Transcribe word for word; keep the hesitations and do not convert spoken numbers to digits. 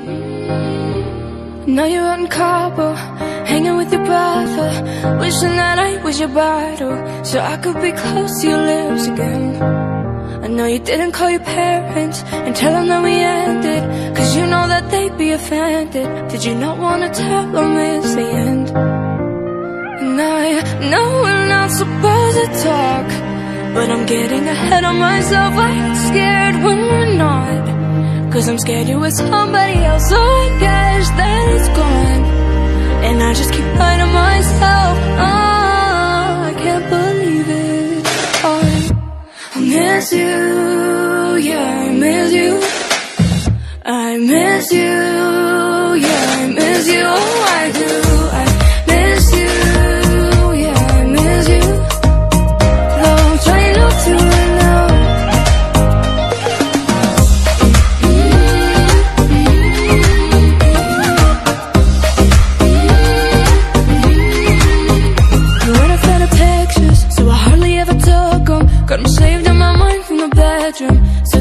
Now you're out in Cabo, hanging with your brother, wishing that I was your bottle, so I could be close to your lips again. I know you didn't call your parents and tell them that we ended, cause you know that they'd be offended. Did you not wanna tell them it's the end? And I know we're not supposed to talk, but I'm getting ahead of myself. I get scared when we're not, cause I'm scared you're with somebody else. So I guess that it's gone, and I just keep lying to myself. Oh, I can't believe it. Oh, I miss you, yeah, I miss you. I miss you, yeah, I miss you. Oh, I do, I miss you, yeah, I miss you. Though I'm trying not to right now. Got them saved in my mind from the bedroom, so